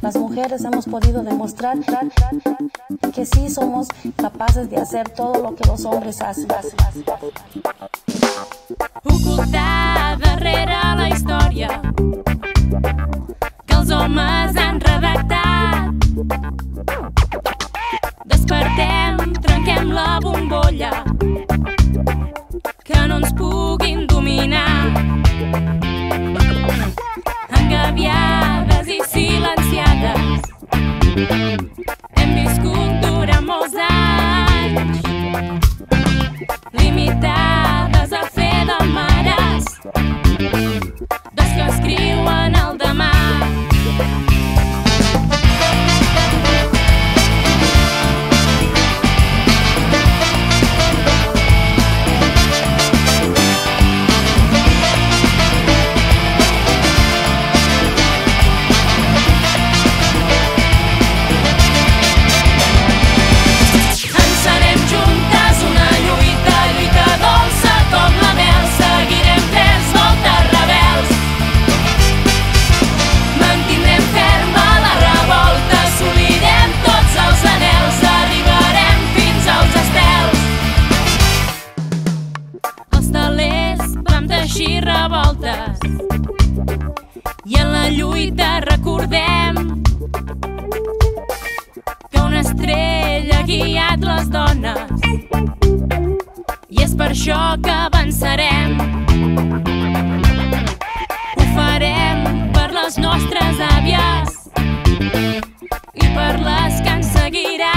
las mujeres hemos podido demostrar que sí somos capaces de hacer todo lo que los hombres hacen. Ocultar darrere la història que els homes han redactat. Despertem, trenquem la bombolla, que no ens puguin dominar. Engabiades i silenciades hem viscut durant molts anys, limitades a fer de mares dels que escriuen el demà. Així revoltes i en la lluita recordem que una estrella ha guiat les dones i és per això que avançarem. Ho farem per les nostres àvies i per les que ens seguiran.